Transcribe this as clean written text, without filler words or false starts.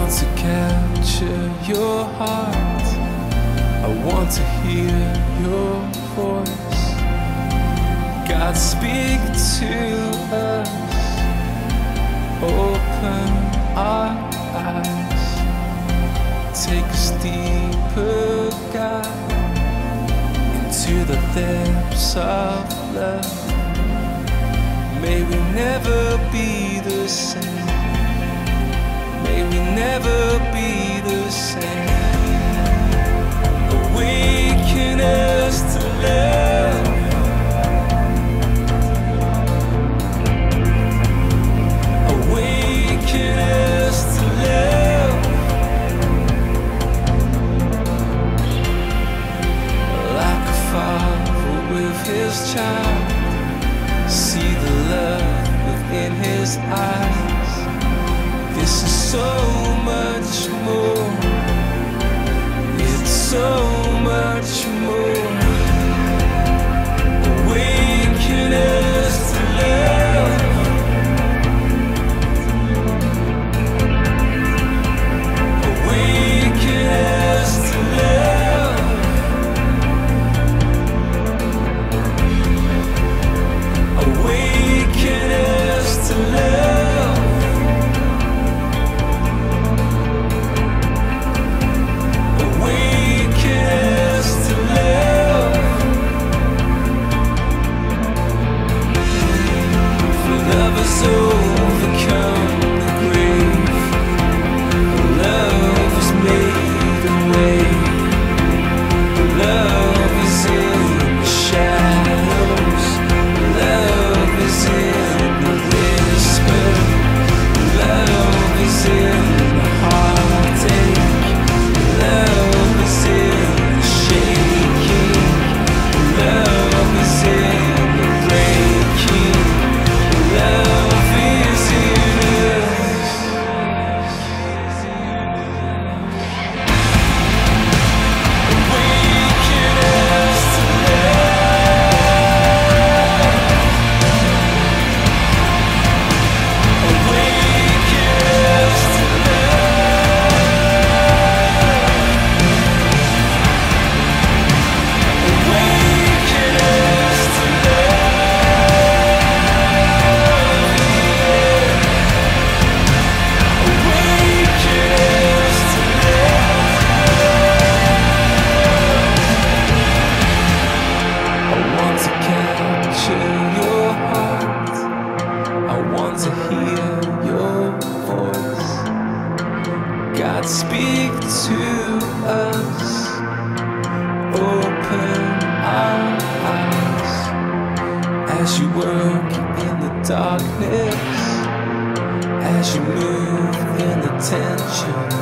want to capture your heart. I want to hear your voice. God, speak to us. Open our eyes. Take us deeper, God, into the depths of love. May we never be the same. May we never be the same. Awaken us to love. Awaken us to love. Like a father with his child, see the love within his eyes. This is so much more. It's so much more. Awaken us to love. Awaken us to love. Awaken us to love. Awaken us to love. For love has overcome the grave. Love has made a way. Love is in the shadows. Love is in the whisper. Love is in the heartache. Love is in the shaking. Love is in the breaking. Love is in us. Awaken us to love. Awaken us to Awaken us to Awaken us to I want to capture your heart. I want to hear your voice. God, speak to us. Open our eyes as you work in the darkness, as you move in the tension.